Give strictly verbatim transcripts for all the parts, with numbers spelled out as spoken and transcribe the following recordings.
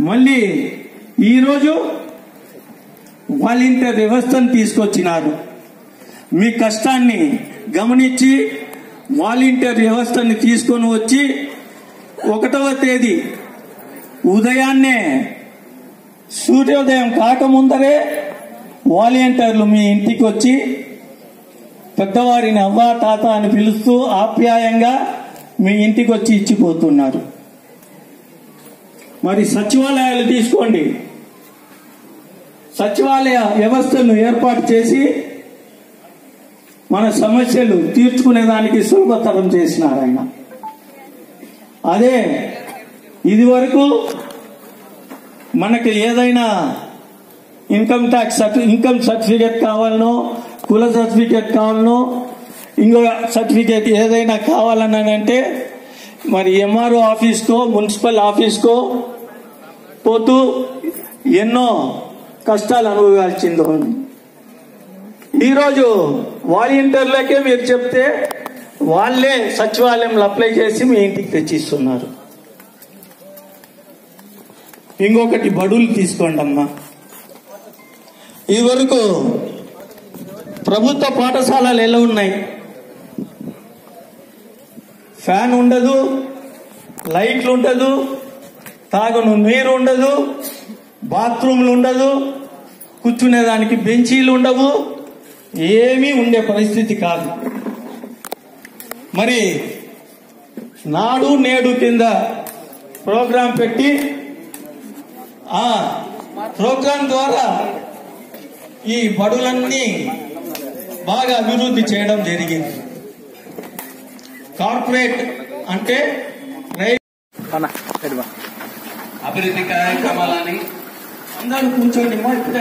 మళ్ళీ ఈరోజు వాలంటీర్ వ్యవస్థను తీసుకొచ్చినారు. మీ కష్టాన్ని గమనించి వాలంటీర్ వ్యవస్థని తీసుకొని వచ్చి ఒకటవ తేదీ ఉదయాన్నే సూర్యోదయం కాకముందరే వాలంటీర్లు మీ ఇంటికి వచ్చి పెద్దవారిని అవ్వ తాత అని పిలుస్తూ ఆప్యాయంగా మీ ఇంటికి వచ్చి ఇచ్చిపోతున్నారు. మరి సచివాలయాలు తీసుకోండి, సచివాలయ వ్యవస్థను ఏర్పాటు చేసి మన సమస్యలు తీర్చుకునేదానికి సులభతరం చేసినారు ఆయన. అదే ఇది వరకు మనకి ఏదైనా ఇన్కమ్ ట్యాక్స్ ఇన్కమ్ సర్టిఫికేట్ కావాలనో, కుల సర్టిఫికేట్ కావాలనో, ఇంకో సర్టిఫికేట్ ఏదైనా కావాలనంటే మరి ఎంఆర్ఓ ఆఫీస్కో మున్సిపల్ ఆఫీస్కో పోతూ ఎన్నో కష్టాలు అనుభవాల్సిందో. ఈరోజు వాలంటీర్లకే మీరు చెప్తే వాళ్ళే సచివాలయంలో అప్లై చేసి మీ ఇంటికి తెచ్చిస్తున్నారు. ఇంకొకటి బడులు తీసుకోండి అమ్మా. ఈ వరకు ప్రభుత్వ పాఠశాలలు ఎలా ఉన్నాయి? ఫ్యాన్ ఉండదు, లైట్లు ఉండదు, తాగును నీరు ఉండదు, బాత్రూమ్లు ఉండదు, కూర్చునేదానికి బెంచీలు ఉండవు, ఏమీ ఉండే పరిస్థితి కాదు. మరి నాడు నేడు కింద ప్రోగ్రాం పెట్టి ఆ ప్రోగ్రాం ద్వారా ఈ బడులన్నీ బాగా అభివృద్ధి చేయడం జరిగింది. కార్పొరేట్ అంటే అభివృద్ధి కార్యక్రమాలని అందరూ కూర్చోండి.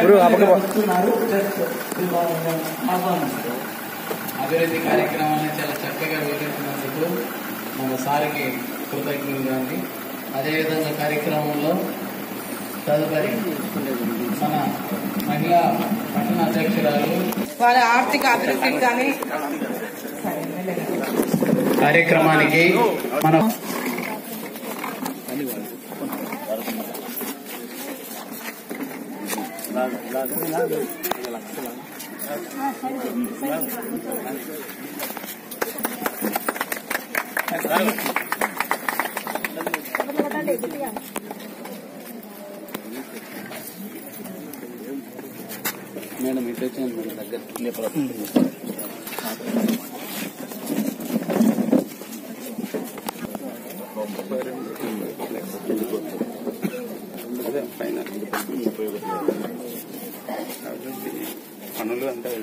అభివృద్ధి కార్యక్రమాలను చాలా చక్కగా వివరించినందుకు మన సారికి కృతజ్ఞతలు కానీ, అదేవిధంగా కార్యక్రమంలో తదుపరి మన మహిళా పట్టణ అధ్యక్షురాలు వాళ్ళ ఆర్థిక అభివృద్ధికి కానీ కార్యక్రమానికి మనం మేడం ఇటు వచ్చాను మేడం దగ్గర అదే పైన పనులు అంటే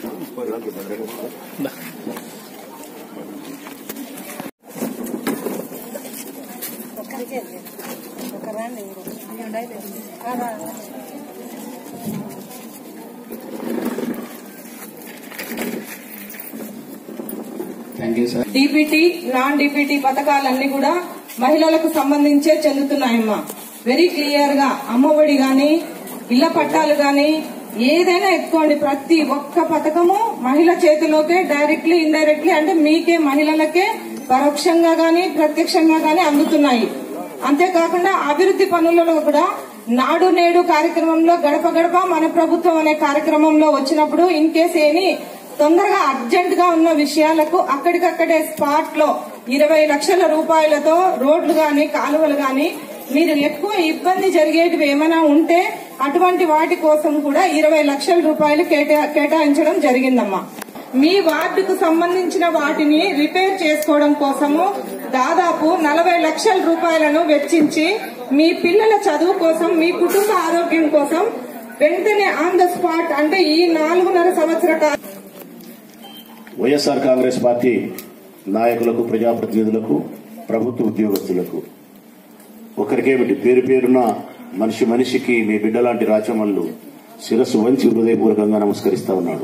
డీపీటీ నాన్ డీపీటీ పథకాలన్నీ కూడా మహిళలకు సంబంధించే చెందుతున్నాయమ్మా. వెరీ క్లియర్ గా అమ్మఒడి గాని, ఇళ్ల పట్టాలు గాని ఏదైనా ఎత్తుకోండి, ప్రతి ఒక్క పథకము మహిళ చేతిలోకే డైరెక్ట్లీ ఇండైరెక్ట్లీ అంటే మీకే మహిళలకే పరోక్షంగా గాని ప్రత్యక్షంగా గాని అందుతున్నాయి. అంతేకాకుండా అభివృద్ధి పనులలో కూడా నాడు నేడు కార్యక్రమంలో గడప గడప మన ప్రభుత్వం అనే కార్యక్రమంలో వచ్చినప్పుడు ఇన్ కేసు ఏని తొందరగా అర్జెంట్ గా ఉన్న విషయాలకు అక్కడికక్కడే స్పాట్ లో ఇరవై లక్షల రూపాయలతో రోడ్లు గాని కాలువలు గాని మీరు ఎక్కువ ఇబ్బంది జరిగేటివి ఏమైనా ఉంటే అటువంటి వాటి కోసం కూడా ఇరవై లక్షల రూపాయలు కేటాయించడం జరిగిందమ్మా. మీ వార్డుకు సంబంధించిన వాటిని రిపేర్ చేసుకోవడం కోసము దాదాపు నలభై లక్షల రూపాయలను వెచ్చించి మీ పిల్లల చదువు కోసం, మీ కుటుంబ ఆరోగ్యం కోసం వెంటనే ఆన్ ద స్పాట్ అంటే ఈ నాలుగున్నర సంవత్సర కాలం వైఎస్ఆర్ కాంగ్రెస్ పార్టీ నాయకులకు, ప్రజాప్రతినిధులకు, ప్రభుత్వ ఉద్యోగస్తులకు ఒకరికేమిటి పేరు పేరున మనిషి మనిషికి మీ బిడ్డలాంటి రాచమల్లు శిరస్సు వంచి హృదయపూర్వకంగా నమస్కరిస్తా ఉన్నాడు.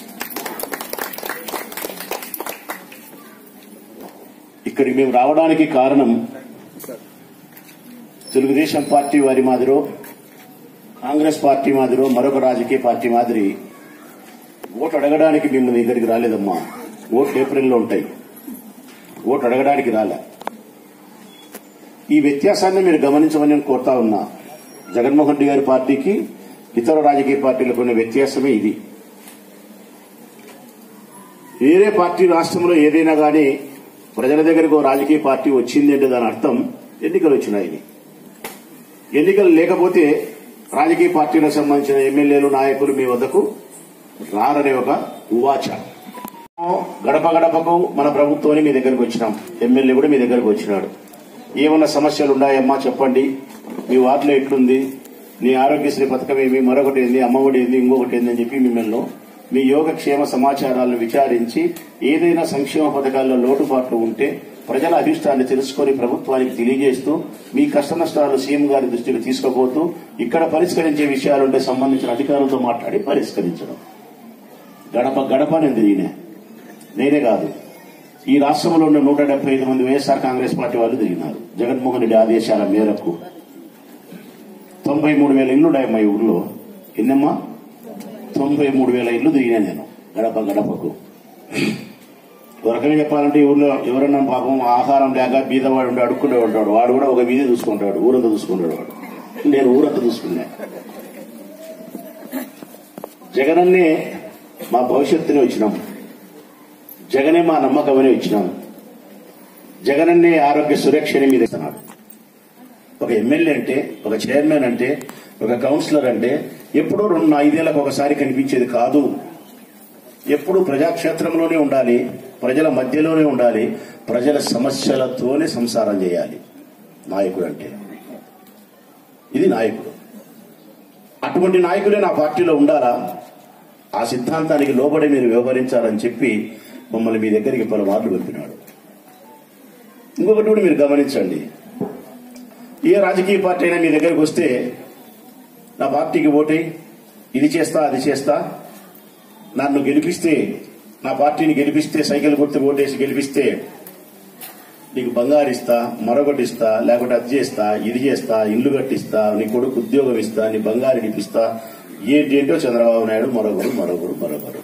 ఇక్కడికి మేము రావడానికి కారణం తెలుగుదేశం పార్టీ వారి మాదిరో, కాంగ్రెస్ పార్టీ మాదిరో, మరొక రాజకీయ పార్టీ మాదిరి ఓటు అడగడానికి మేము ఇక్కడికి రాలేదమ్మా. ఓట్లు ఏప్రిల్లో ఉంటాయి, ఓటు అడగడానికి రాలే. ఈ వ్యత్యాసాన్ని మీరు గమనించమని నేను కోరుతా ఉన్నా. జగన్మోహన్ రెడ్డి గారి పార్టీకి ఇతర రాజకీయ పార్టీలకు ఉన్న వ్యత్యాసమే ఇది. వేరే పార్టీ రాష్ట్రంలో ఏదైనా కానీ ప్రజల దగ్గరకు రాజకీయ పార్టీ వచ్చింది అంటే దాని అర్థం ఎన్నికలు వచ్చినాయి. ఎన్నికలు లేకపోతే రాజకీయ పార్టీలకు సంబంధించిన ఎమ్మెల్యేలు నాయకులు మీ వద్దకు రారనే ఒక ఉవాచ. గడప గడపకు మన ప్రభుత్వాన్ని మీ దగ్గరకు వచ్చినాం, ఎమ్మెల్యే కూడా మీ దగ్గరకు వచ్చినాడు. ఏమన్నా సమస్యలు ఉన్నాయమ్మా చెప్పండి, మీ వార్డులో ఎట్లుంది, నీ ఆరోగ్యశ్రీ పథకం ఏమి, మరొకటి ఏంది, అమ్మఒడి ఏంది, ఇంకొకటి ఏంది అని చెప్పి మిమ్మల్ని మీ యోగక్షేమ సమాచారాలను విచారించి ఏదైనా సంక్షేమ పథకాల్లో లోటుపాట్లు ఉంటే ప్రజల అభిష్టాన్ని తెలుసుకుని ప్రభుత్వానికి తెలియజేస్తూ మీ కష్ట నష్టాలు సీఎం గారి దృష్టికి తీసుకుపోతూ ఇక్కడ పరిష్కరించే విషయాలుంటే సంబంధించిన అధికారులతో మాట్లాడి పరిష్కరించడం. గడప గడప నేను తిరిగినా, నేనే కాదు, ఈ రాష్ట్రంలో ఉన్న నూట డెబ్బై ఐదు మంది వైఎస్ఆర్ కాంగ్రెస్ పార్టీ వాళ్ళు తిరిగినారు. జగన్మోహన్ రెడ్డి ఆదేశాల మేరకు తొంభై మూడు వేల ఇళ్లు ఉన్నాయి మా ఊర్లో. ఎన్నమ్మా? తొంభై మూడు వేల ఇళ్లు తిరిగినా నేను గడప గడపకు. ఒక రకంగా చెప్పాలంటే ఈ ఊర్లో ఎవరన్నా పాపం ఆహారం లేక బీదవాడు ఉండి అడుక్కుంటూ ఉంటాడు, వాడు కూడా ఒక వీధి చూసుకుంటాడు, ఊరంతా చూసుకుంటాడు వాడు. నేను ఊరంతా చూసుకున్నా. జగనన్నే మా భవిష్యత్తుని వచ్చినాం, జగనే మా నమ్మకమని వచ్చినాం, జగనన్నే ఆరోగ్య సురక్షని మీద ఇస్తున్నాడు. ఒక ఎమ్మెల్యే అంటే, ఒక చైర్మన్ అంటే, ఒక కౌన్సిలర్ అంటే ఎప్పుడో రెండు ఐదేళ్లకు ఒకసారి కనిపించేది కాదు. ఎప్పుడు ప్రజాక్షేత్రంలోనే ఉండాలి, ప్రజల మధ్యలోనే ఉండాలి, ప్రజల సమస్యలతోనే సంసారం చేయాలి నాయకుడు అంటే. ఇది నాయకుడు. అటువంటి నాయకులే నా పార్టీలో ఉండాలా, ఆ సిద్ధాంతానికి లోబడి మీరు వ్యవహరించాలని చెప్పి మమ్మల్ని మీ దగ్గరికి పలుమార్లు పంపినాడు. ఇంకొకటి కూడా మీరు గమనించండి, ఏ రాజకీయ పార్టీ అయినా మీ దగ్గరికి వస్తే నా పార్టీకి ఓటై ఇది చేస్తా అది చేస్తా, నన్ను గెలిపిస్తే, నా పార్టీని గెలిపిస్తే, సైకిల్ గుర్తు ఓటేసి గెలిపిస్తే నీకు బంగారు ఇస్తా, మరొకటి ఇస్తా, లేకపోతే అది చేస్తా, ఇది చేస్తా, ఇల్లు కట్టిస్తా, నీ కొడుకు ఉద్యోగం ఇస్తా, నీ బంగారు ఇడిపిస్తా, ఏంటి ఏంటో చంద్రబాబు నాయుడు మరొకరు మరొకరు మరొకరు.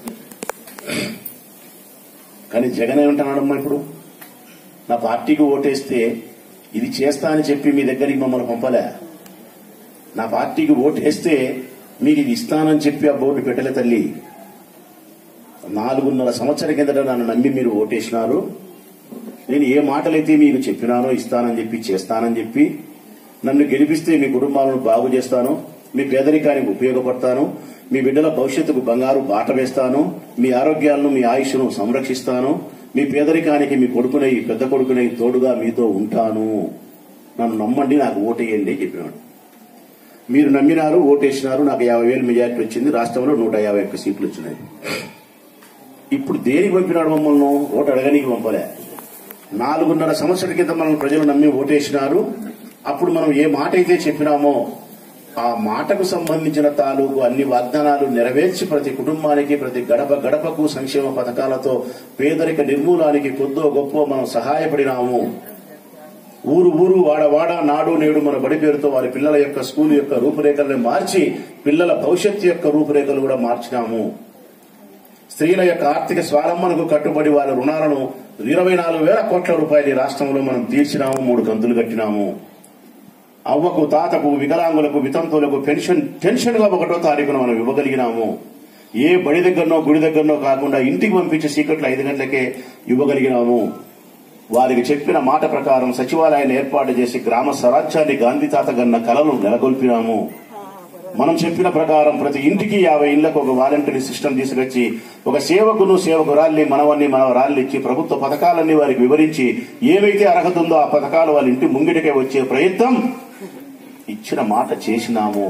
కానీ జగన్ ఏమంటున్నాడమ్మా ఇప్పుడు, నా పార్టీకి ఓటేస్తే ఇది చేస్తా అని చెప్పి మీ దగ్గరికి మమ్మల్ని పంపలే, నా పార్టీకి ఓటేస్తే మీకు ఇది ఇస్తానని చెప్పి ఆ బోర్డు పెట్టలే తల్లి. నాలుగున్నర సంవత్సరాల కిందట నన్ను నమ్మి మీరు ఓటేసినారు. నేను ఏ మాటలైతే మీకు చెప్పినానో ఇస్తానని చెప్పి చేస్తానని చెప్పి, నన్ను గెలిపిస్తే మీ కుటుంబాలను బాగు చేస్తాను, మీ పేదరికానికి ఉపయోగపడతాను, మీ బిడ్డల భవిష్యత్తుకు బంగారు బాట వేస్తాను, మీ ఆరోగ్యాలను మీ ఆయుష్ను సంరక్షిస్తాను, మీ పేదరికానికి మీ కొడుకునై పెద్ద కొడుకునై తోడుగా మీతో ఉంటాను, నన్ను నమ్మండి, నాకు ఓటేయండి చెప్పినాడు. మీరు నమ్మినారు, ఓటేసినారు, నాకు యాభై వేలు మెజార్టీ వచ్చింది, రాష్ట్రంలో నూట యాభై ఒక్క సీట్లు వచ్చినాయి. ఇప్పుడు దేనికి పంపినాడు మమ్మల్ని? ఓటు అడగడానికి పంపలే. నాలుగున్నర సంవత్సరాల కింద మనం ప్రజలు నమ్మి ఓటేసినారు. అప్పుడు మనం ఏ మాట అయితే చెప్పినామో ఆ మాటకు సంబంధించిన తాలూకు అన్ని వాగ్దానాలు నెరవేర్చి ప్రతి కుటుంబానికి, ప్రతి గడప గడపకు సంక్షేమ పథకాలతో పేదరిక నిర్మూలానికి కొద్దో గొప్ప మనం సహాయపడినాము. ఊరు ఊరు వాడ వాడ నాడు నేడు మన బడి పేరుతో వారి పిల్లల యొక్క స్కూల్ యొక్క రూపురేఖలను మార్చి పిల్లల భవిష్యత్తు యొక్క రూపురేఖలు కూడా మార్చినాము. స్త్రీల యొక్క ఆర్థిక స్వావలంబనకు కట్టుబడి వారి రుణాలను ఇరవై నాలుగు వేల కోట్ల రూపాయలు ఈ రాష్ట్రంలో మనం తీర్చినాము, మూడు కంతులు కట్టినాము. అవ్వకు, తాతకు, వికలాంగులకు, వితంతువులకు పెన్షన్ టెన్షన్ గా ఒకటో తారీఖున మనం ఇవ్వగలిగినాము. ఏ బడి దగ్గరనో గుడి దగ్గరనో కాకుండా ఇంటికి పంపించే సీక్రెట్లు ఐదు గంటలకే ఇవ్వగలిగినాము. వారికి చెప్పిన మాట ప్రకారం సచివాలయాన్ని ఏర్పాటు చేసి గ్రామ స్వరాజ్యాన్ని గాంధీ తాత గన్న కలలు నెలకొల్పినాము. మనం చెప్పిన ప్రకారం ప్రతి ఇంటికి యాభై ఇళ్లకు ఒక వాలంటరీ సిస్టమ్ తీసుకొచ్చి ఒక సేవకును సేవకురాల్ని మనవన్ని మనవరాల్ని ఇచ్చి ప్రభుత్వ పథకాలన్నీ వారికి వివరించి ఏవైతే అర్హత ఉందో ఆ పథకాలు వాళ్ళ ఇంటి ముంగిటికే వచ్చే ప్రయత్నం ఇచ్చిన మాట చేసినాము.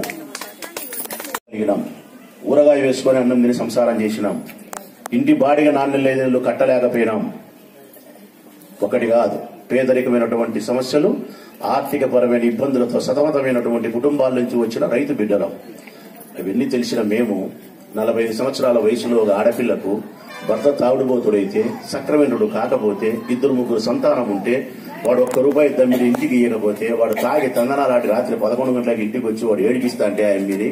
ఊరగాయ వేసుకొని అన్నం తిని సంసారం చేసినాం. ఇంటి బాడిగ నాణ్యలు కట్టలేకపోయినాం. ఒకటి కాదు, పేదరికమైనటువంటి సమస్యలు, ఆర్థిక పరమైన ఇబ్బందులతో సతమతమైనటువంటి కుటుంబాల నుంచి వచ్చిన రైతు బిడ్డలం. అవన్నీ తెలిసిన మేము నలభై ఐదు సంవత్సరాల వయసులో ఒక ఆడపిల్లకు భర్త తాగుడుబోతుడైతే, సక్రమేనుడు కాకపోతే, ఇద్దరు ముగ్గురు సంతానం ఉంటే వాడు ఒక్క రూపాయి దమ్మిడి ఇంటికి ఇయ్యకపోతే వాడు తాగి తందనాలాంటి రాత్రి పదకొండు గంటలకు ఇంటికి వచ్చి వాడు ఏడిపిస్తా అంటే ఆయన మీది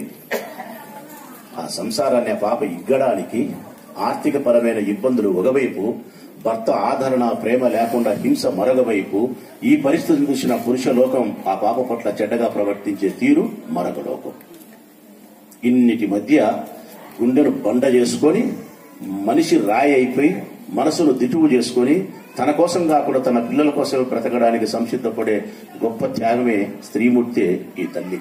ఆ సంసారాన్ని ఆ పాప ఇగ్గడానికి ఆర్థిక పరమైన ఇబ్బందులు ఒకవైపు, భర్త ఆదరణ ప్రేమ లేకుండా హింస మరొకవైపు, ఈ పరిస్థితిని చూసిన పురుష లోకం ఆ పాప పట్ల చెడ్డగా ప్రవర్తించే తీరు మరొక లోకం. ఇన్నిటి మధ్య గుండెను బండ చేసుకొని మనిషి రాయి అయిపోయి మనసును దిటువు చేసుకొని తన కోసం కాకుండా తన పిల్లల కోసం బ్రతకడానికి సంసిద్ధపడే గొప్ప త్యాగమే స్త్రీమూర్తే ఈ తల్లి.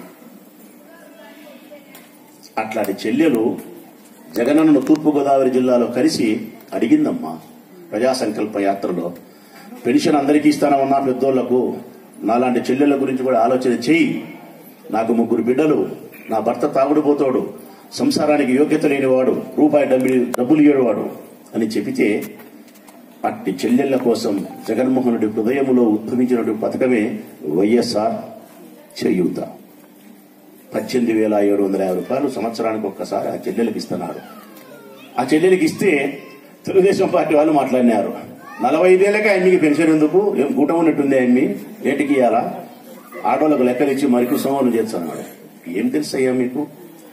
అట్లాంటి చెల్లెలు జగనన్నను తూర్పుగోదావరి జిల్లాలో కలిసి అడిగిందమ్మా ప్రజా సంకల్ప యాత్రలో, పెన్షన్ అందరికీ ఇస్తానమన్నా పెద్దోళ్లకు, నాలాంటి చెల్లెళ్ల గురించి కూడా ఆలోచన చెయ్యి. నాకు ముగ్గురు బిడ్డలు, నా భర్త తాగుడుపోతాడు, సంసారానికి యోగ్యత లేనివాడు, రూపాయి డబ్బులు ఇయ్యడవాడు అని చెబితే అట్టి చెల్లెళ్ల కోసం జగన్మోహన్ రెడ్డి హృదయంలో ఉద్భవించినటువంటి పథకమే వైఎస్ఆర్ చేయూత. పద్దెనిమిది వేల ఏడు వందల యాభై రూపాయలు సంవత్సరానికి ఒక్కసారి ఆ చెల్లెలకి ఇస్తున్నారు. ఆ చెల్లెలకి ఇస్తే తెలుగుదేశం పార్టీ వాళ్ళు మాట్లాడినారు, నలభై ఐదేళ్లకే అమ్మికి పెన్షన్ ఎందుకు, ఏం కూటమి ఉన్నట్టుంది అమ్మి ఏటికి ఇయ్యాలా, ఆటోలకు లెక్కలిచ్చి మరికి సోమలు చేస్తున్నాడు. ఏం తెలుసు అయ్యా మీకు,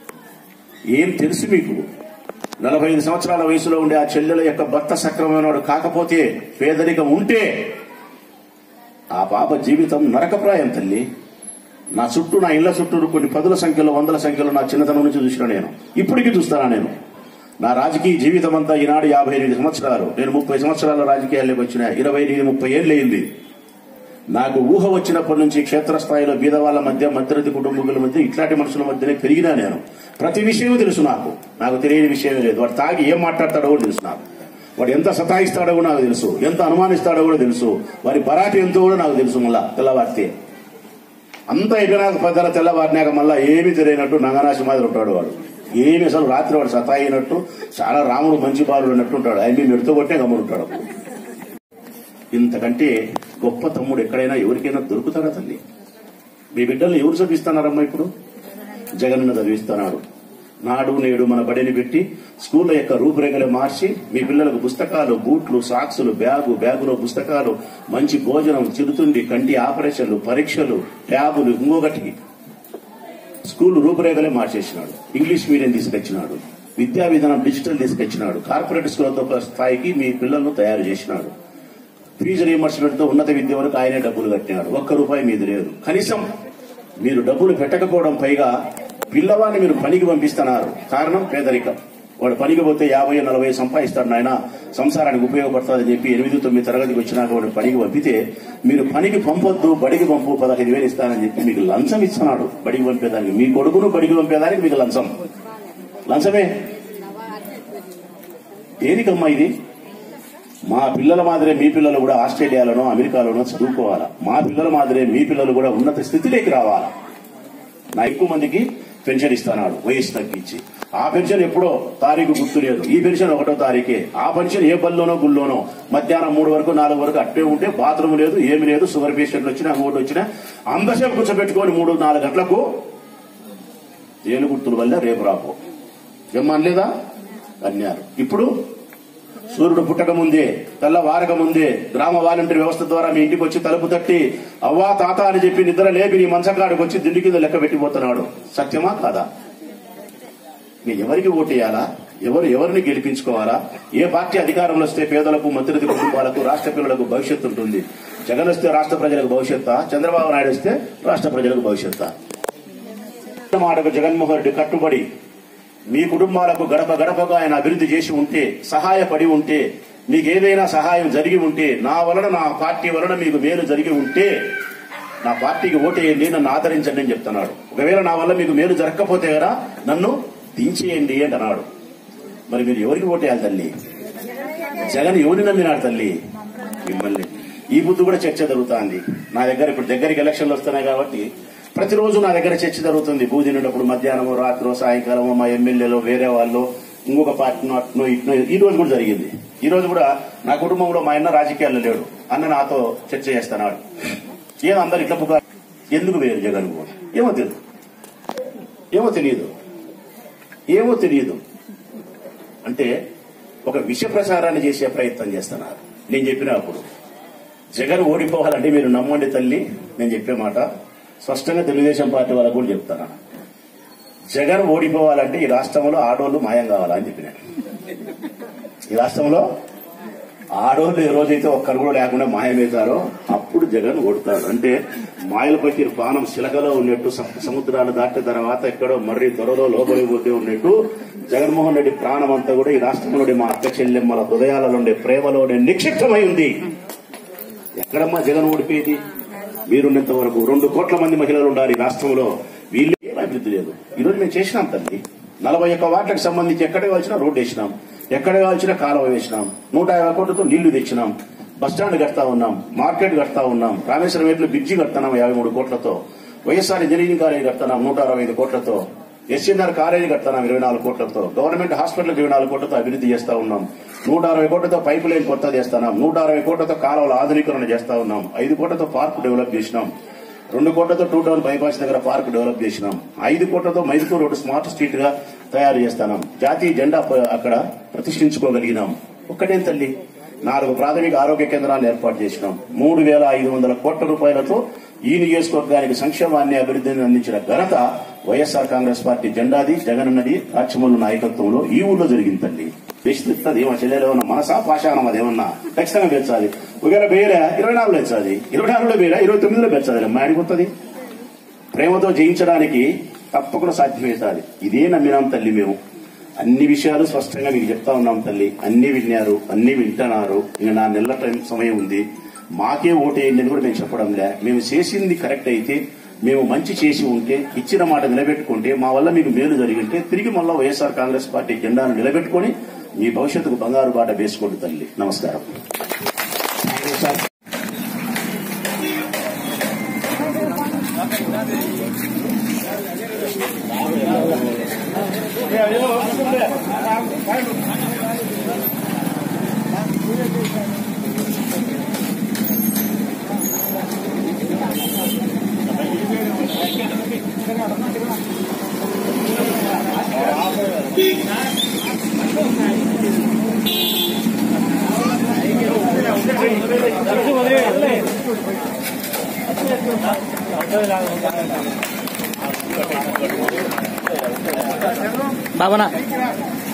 ఏం తెలుసు మీకు? నలభై ఐదు సంవత్సరాల వయసులో ఉండే ఆ చెల్లెల యొక్క భర్త సక్రమమైనవాడు కాకపోతే, పేదరికం ఉంటే ఆ పాప జీవితం నరకప్రాయం తల్లి. నా చుట్టూ, నా ఇళ్ల చుట్టూ కొన్ని పదుల సంఖ్యలో వందల సంఖ్యలో నా చిన్నతనం నుంచి చూసిన నేను, ఇప్పటికీ చూస్తానా నేను. నా రాజకీయ జీవితం అంతా ఈనాడు యాభై ఎనిమిది సంవత్సరాలు, నేను ముప్పై సంవత్సరాల రాజకీయాల్లోకి వచ్చిన ఇరవై ఎనిమిది ముప్పై ఏళ్ళు అయింది. నాకు ఊహ వచ్చినప్పటి నుంచి క్షేత్రస్థాయిలో బీదవాళ్ల మధ్య, మధ్యతరగతి కుటుంబీకుల మధ్య, ఇట్లాంటి మనుషుల మధ్యనే పెరిగినా నేను. ప్రతి విషయం తెలుసు నాకు, నాకు తెలియని విషయమే లేదు. వాడు తాగి ఏం మాట్లాడతాడో కూడా తెలుసు నాకు, వాడు ఎంత సతాయిస్తాడో కూడా నాకు తెలుసు, ఎంత అనుమానిస్తాడో కూడా తెలుసు, వారి పరాటి ఎంతో కూడా నాకు తెలుసు. మళ్ళా తెల్లవారితే అంతా అయిపోయినాక పెద్దల తెల్లవారినాక మళ్ళా ఏమీ తెలియనట్టు నంగనాశి మాదిరి ఉంటాడు వాడు. ఏమి అసలు రాత్రి వాడు సతాయినట్టు, చాలా రాముడు మంచి బాలుడు అన్నట్టు ఉంటాడు. ఆయన మెడుతో కొట్టే గమ్మునుంటాడు. ఇంతకంటే గొప్ప తమ్ముడు ఎక్కడైనా ఎవరికైనా దొరుకుతాడా తల్లి? మీ బిడ్డల్ని ఎవరు చదివిస్తున్నారమ్మా? ఇప్పుడు జగనన్న చదివిస్తున్నాడు. నాడు నేడు మన బడిని పెట్టి స్కూళ్ల యొక్క రూపురేఖలు మార్చి మీ పిల్లలకు పుస్తకాలు, బూట్లు, సాక్సులు, బ్యాగు, బ్యాగులో పుస్తకాలు, మంచి భోజనం, చిరుతుండి, కంటి ఆపరేషన్లు, పరీక్షలు, ట్యాబులు, ఇంకొకటి స్కూల్ రూపురేఖలే మార్చేసినాడు. ఇంగ్లీష్ మీడియం తీసుకొచ్చినాడు, విద్యా విధానం డిజిటల్ తీసుకొచ్చినాడు, కార్పొరేట్ స్కూళ్లతో స్థాయికి మీ పిల్లలను తయారు చేసినాడు. ఫీజు రీయింబర్స్మెంట్ తో ఉన్నత విద్య వరకు ఆయనే డబ్బులు కట్టినాడు. ఒక్క రూపాయి మీది లేదు. కనీసం మీరు డబ్బులు పెట్టకపోవడం, పైగా పిల్లవాడిని మీరు పనికి పంపిస్తున్నారు. కారణం పేదరికం. వాడు పనికి పోతే యాభై నలభై సంపాదిస్తాడు, నాయన సంసారానికి ఉపయోగపడుతుందని చెప్పి ఎనిమిది తొమ్మిది తరగతికి వచ్చినాక వాడు పనికి పంపితే, మీరు పనికి పంపొద్దు, బడికి పంపు, పదహైదు వేలు ఇస్తానని చెప్పి మీకు లంచం ఇస్తున్నాడు. బడికి పంపేదానికి, మీ కొడుకును బడికి పంపేదానికి మీకు లంచం. లంచమే దేనికమ్మా ఇది? మా పిల్లల మాదిరే మీ పిల్లలు కూడా ఆస్ట్రేలియాలోనో అమెరికాలోనో చదువుకోవాలా. మా పిల్లల మాదిరే మీ పిల్లలు కూడా ఉన్నత స్థితిలోకి రావాలా. నా ఎక్కువ మందికి పెన్షన్ ఇస్తున్నాడు వయసు తగ్గించి. ఆ పెన్షన్ ఎప్పుడో తారీఖు గుర్తు లేదు, ఈ పెన్షన్ ఒకటో తారీఖే. ఆ పెన్షన్ ఏ బల్లోనో గుల్లోనో మధ్యాహ్నం మూడు వరకు నాలుగు వరకు అట్టే ఉంటే, బాత్రూమ్ లేదు, ఏమి లేదు, షుగర్ పేషెంట్లు వచ్చినా ఇంకోటి వచ్చినా అంతసేపు కూర్చోబెట్టుకొని మూడు నాలుగు గంటలకు ఏను గుర్తుల వల్ల రేపు రాపో ఏమనలేదా అన్నారు. ఇప్పుడు సూర్యుడు పుట్టక ముందే, తెల్లవారక ముందే గ్రామ వాలంటీర్ వ్యవస్థ ద్వారా మీ ఇంటికి వచ్చి తలుపు తట్టి అవ్వా తాత అని చెప్పి నిద్ర లేపి నీ మంచకాడికి వచ్చి దిండి కింద లెక్క పెట్టిపోతున్నాడు. సత్యమా కాదా? మీ ఎవరికి ఓటేయాలా? ఎవరు ఎవరిని గెలిపించుకోవాలా? ఏ పార్టీ అధికారంలో వస్తే పేదలకు, మధ్యతరగతి కుటుంబాలకు, రాష్ట్ర పిల్లలకు భవిష్యత్తు ఉంటుంది? జగన్ వస్తే రాష్ట్ర ప్రజలకు భవిష్యత్తా? చంద్రబాబు నాయుడు వస్తే రాష్ట్ర ప్రజలకు భవిష్యత్తా? మాటకు జగన్మోహన్ రెడ్డి కట్టుబడి మీ కుటుంబాలకు గడప గడపగా ఆయన అభివృద్ధి చేసి ఉంటే, సహాయపడి ఉంటే, మీకు ఏదైనా సహాయం జరిగి ఉంటే, నా వలన, నా పార్టీ వలన మీకు మేలు జరిగి ఉంటే నా పార్టీకి ఓటేయండి, నన్ను ఆదరించండి అని చెప్తున్నాడు. ఒకవేళ నా వల్ల మీకు మేలు జరగకపోతే కదా నన్ను దించేయండి అని అన్నాడు. మరి మీరు ఎవరికి ఓటేయాలి తల్లి? జగన్ ఎవరిని నమ్మినాడు తల్లి? మిమ్మల్ని. ఈ బుద్ధి కూడా చర్చ జరుగుతుంది నా దగ్గర. ఇప్పుడు దగ్గరికి ఎలక్షన్లు వస్తున్నాయి కాబట్టి ప్రతిరోజు నా దగ్గర చర్చ జరుగుతుంది. భూదినప్పుడు మధ్యాహ్నమో, రాత్రో, సాయంకాలమో మా ఎమ్మెల్యేలో, వేరే వాళ్ళు, ఇంకొక పార్టీనో, అట్నో ఇట్నో. ఈ రోజు కూడా జరిగింది. ఈ రోజు కూడా నా కుటుంబంలో మా అన్న రాజకీయాల్లో లేడు, అన్న నాతో చర్చ చేస్తున్నాడు. ఏదో అందరు ఇట్లా పుకారు ఎందుకు వేరు జగన్? ఏమో తెలియదు, ఏమో తెలియదు, ఏమో తెలియదు అంటే ఒక విష ప్రచారాన్ని చేసే ప్రయత్నం చేస్తున్నారు. నేను చెప్పినప్పుడు జగన్ ఓడిపోవాలంటే మీరు నమ్మండి తల్లి, నేను చెప్పే మాట స్పష్టంగా తెలుగుదేశం పార్టీ వాళ్ళకు కూడా చెప్తాను. జగన్ ఓడిపోవాలంటే ఈ రాష్ట్రంలో ఆడోళ్లు మాయం కావాలని చెప్పిన. ఈ రాష్ట్రంలో ఆడోళ్ళు ఏ రోజైతే ఒక్కరు కూడా లేకుండా మాయమవుతారో అప్పుడు జగన్ కొడతాడు. అంటే మాయల పట్టి పానం శిలకలో ఉన్నట్టు సముద్రాలు దాటిన తర్వాత ఎక్కడో మర్రి త్వరలో లోపలిపోతే ఉన్నట్టు జగన్మోహన్ రెడ్డి ప్రాణం అంతా కూడా ఈ రాష్ట్రంలోని మా అక్క చెల్లెమ్మల హృదయాలలో ఉండే ప్రేమలోనే నిక్షిప్తమై ఉంది. ఎక్కడమ్మా జగన్ ఓడిపోయేది? మీరున్నంత వరకు రెండు కోట్ల మంది మహిళలు ఉండాలి రాష్ట్రంలో. వీళ్ళు ఏం అభివృద్ధి లేదు. ఈరోజు మేము చేసినాం తల్లి. నలభై ఒక్క వార్డులకు సంబంధించి ఎక్కడ కావాల్సిన రోడ్డు వేసినాం, ఎక్కడ కావాల్సిన కాలువ వేసినాం, నూట యాభై కోట్లతో నీళ్లు తెచ్చినాం, బస్టాండ్ కడతా ఉన్నాం, మార్కెట్ కడతా ఉన్నాం, రామేశ్వరం వైపులో బ్రిడ్జి కడుతున్నాం యాభై మూడు కోట్లతో, వైఎస్ఆర్ ఇంజనీరింగ్ కాలేజీ కడుతున్నాం నూట అరవై ఐదు కోట్లతో, ఎస్ఎన్ఆర్ కాలేజీ కడుతున్నాం ఇరవై నాలుగు కోట్లతో, గవర్నమెంట్ హాస్పిటల్ ఇరవై నాలుగు కోట్లతో అభివృద్ధి చేస్తా ఉన్నాం, నూట అరవై కోట్లతో పైపు లైన్ కొత్త చేస్తున్నాం, నూట అరవై కోట్లతో కాలువల ఆధునీకరణ చేస్తా ఉన్నాం, ఐదు కోట్లతో పార్క్ డెవలప్ చేసినాం, రెండు కోట్లతో టూ టౌన్ బైపాస్ దగ్గర పార్క్ డెవలప్ చేసినాం, ఐదు కోట్లతో మైదుకూరు రోడ్డు స్మార్ట్ స్ట్రీట్ గా తయారు చేస్తున్నాం, జాతీయ జెండా అక్కడ ప్రతిష్ఠించుకోగలిగినాం. ఒక్కటేం తల్లి, నాలుగు ప్రాథమిక ఆరోగ్య కేంద్రాలు ఏర్పాటు చేసినాం, మూడు వేల ఐదు వందల కోట్ల రూపాయలతో ఈ నియోజకవర్గానికి సంక్షేమాన్ని అభివృద్ధిని అందించిన ఘనత వైఎస్ఆర్ కాంగ్రెస్ పార్టీ జెండాది, జగనన్నది రాచమల్లు నాయకత్వంలో ఈ ఊళ్ళో జరిగింది తల్లి. పెంచుతుంది మా చెల్లెలు ఏమన్నా మనసా పాషాణం అదేమన్నా ఖచ్చితంగా పెంచాలి. ఒకవేళ వేరే ఇరవై నాలుగులో పెంచాలి, ఇరవై నాలుగులో వేరే ఇరవై తొమ్మిదిలో పెంచాలి. మా ఆడిపోతుంది. ప్రేమతో జయించడానికి తప్పకుండా సాధ్యమవుతుంది. ఇదే నమ్మినాం తల్లి. మేము అన్ని విషయాలు స్పష్టంగా మీకు చెప్తా ఉన్నాం తల్లి. అన్ని విన్నారు, అన్ని వింటున్నారు. ఇంకా నా నెలల టైం సమయం ఉంది. మాకే ఓటేయండి అని కూడా మేము చెప్పడంలే. మేము చేసింది కరెక్ట్ అయితే, మేము మంచి చేసి ఉంటే, ఇచ్చిన మాట నిలబెట్టుకుంటే, మా వల్ల మీకు మేలు జరిగింటే తిరిగి మళ్ళా వైఎస్ఆర్ కాంగ్రెస్ పార్టీ జెండాను నిలబెట్టుకుని మీ భవిష్యత్తుకు బంగారు బాట వేసుకోండి తల్లి. నమస్కారం. బాబనా